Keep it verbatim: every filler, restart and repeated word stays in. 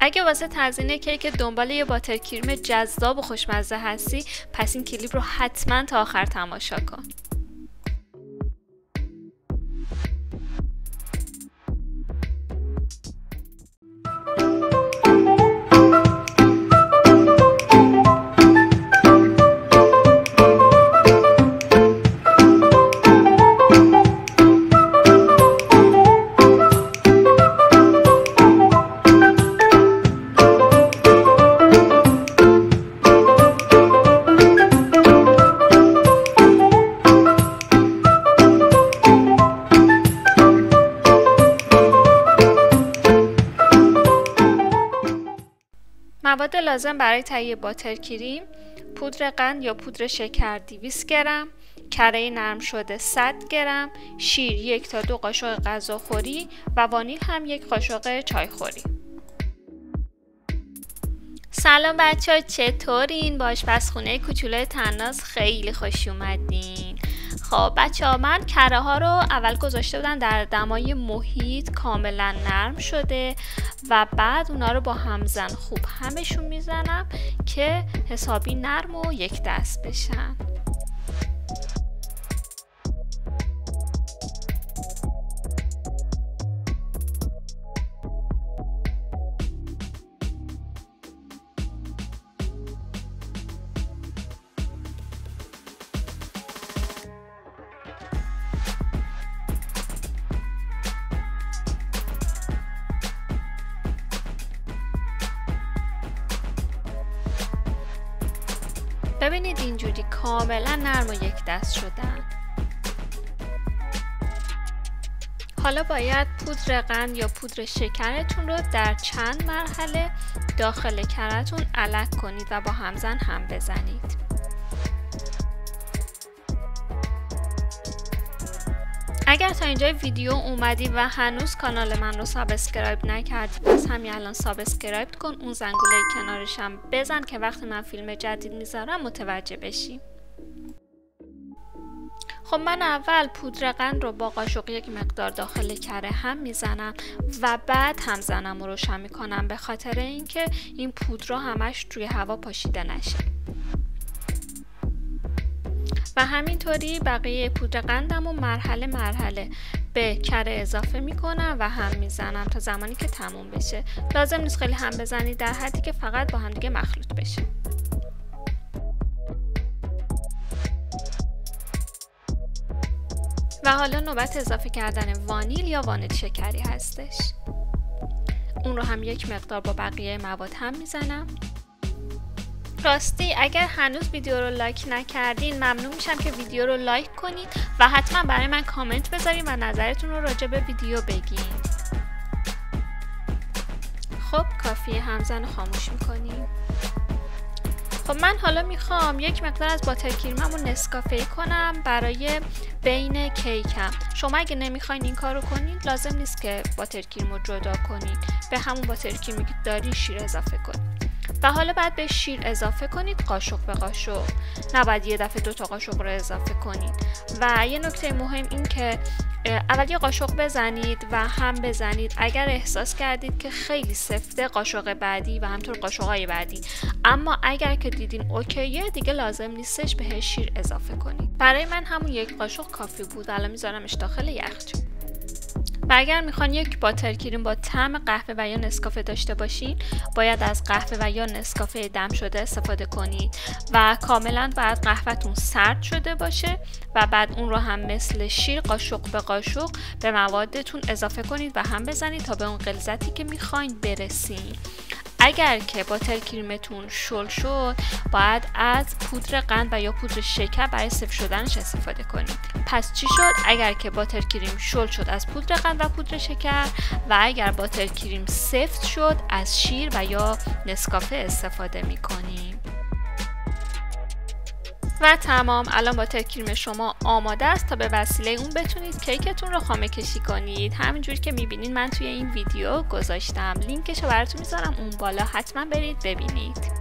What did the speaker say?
اگه واسه تزیین کیک دنبال یه باتر کریم جذاب و خوشمزه هستی، پس این کلیپ رو حتما تا آخر تماشا کن. مواد لازم برای تهیه باتر کریم: پودر قند یا پودر شکر دویست گرم، کره نرم شده صد گرم، شیر یک تا دو قاشق غذاخوری و وانیل هم یک قاشق چایخوری. سلام بچه ها، چطورین؟ با آشپزخونه کوچولوی طناز خیلی خوش اومدین. خب بچه ها، من کره ها رو اول گذاشته بودم در دمای محیط کاملا نرم شده و بعد اونا رو با همزن خوب همشون میزنم که حسابی نرم و یک دست بشن. ببینید اینجوری کاملا نرم و یک دست شدن. حالا باید پودر قند یا پودر شکرتون رو در چند مرحله داخل کره‌تون علک کنید و با همزن هم بزنید. اگر تا اینجای ویدیو اومدی و هنوز کانال من رو سابسکرایب نکردی، پس همین الان سابسکرایب کن، اون زنگوله کنارش هم بزن که وقتی من فیلم جدید میذارم متوجه بشی. خب من اول پودر قند رو با قاشق یک مقدار داخل کره هم میزنم و بعد همزنم رو روشن میکنم، به خاطر اینکه این پودر همش توی هوا پاشیده نشه. و همینطوری بقیه پودر قندم رو مرحله مرحله به کره اضافه میکنم و هم میزنم تا زمانی که تموم بشه. لازم نیست خیلی هم بزنید، در حدی که فقط با هم دیگه مخلوط بشه. و حالا نوبت اضافه کردن وانیل یا وانیل شکری هستش. اون رو هم یک مقدار با بقیه مواد هم میزنم. راستی اگر هنوز ویدیو رو لایک نکردین ممنون میشم که ویدیو رو لایک کنید و حتما برای من کامنت بذارین و نظرتون رو راجع به ویدیو بگین. خب کافیه، همزن خاموش میکنیم. خب من حالا میخوام یک مقدار از باتر کریمم رو نسکافه کنم برای بین کیکم. شما اگه نمیخواین این کار رو کنین لازم نیست که باتر کریم رو جدا کنین، به همون باتر کریمی که داری شیر اضافه کنید. و حالا بعد به شیر اضافه کنید قاشق به قاشق، نباید یه دفعه دو تا قاشق رو اضافه کنید. و یه نکته مهم این که اول یه قاشق بزنید و هم بزنید. اگر احساس کردید که خیلی سفته قاشق بعدی و همطور قاشق‌های بعدی، اما اگر که دیدین اوکیه دیگه لازم نیستش بهش شیر اضافه کنید. برای من همون یک قاشق کافی بود. الان میذارمش داخل یخچال. و اگر میخوان یک باتر کریم با طعم قهوه و یا نسکافه داشته باشین، باید از قهوه و یا نسکافه دم شده استفاده کنید و کاملا باید قهوهتون سرد شده باشه و بعد اون رو هم مثل شیر قاشق به قاشق به موادتون اضافه کنید و هم بزنید تا به اون غلظتی که میخواین برسین. اگر که باتر کریمتون شل شد باید از پودر قند و یا پودر شکر برای سفت شدنش استفاده کنید. پس چی شد؟ اگر که باتر کریم شل شد از پودر قند و پودر شکر و اگر باتر کریم سفت شد از شیر و یا نسکافه استفاده میکنیم. و تمام، الان باتر کریم شما آماده است تا به وسیله اون بتونید کیکتون رو خامه کشی کنید. همینجوری که میبینید من توی این ویدیو گذاشتم، لینکش رو براتون میذارم اون بالا، حتما برید ببینید.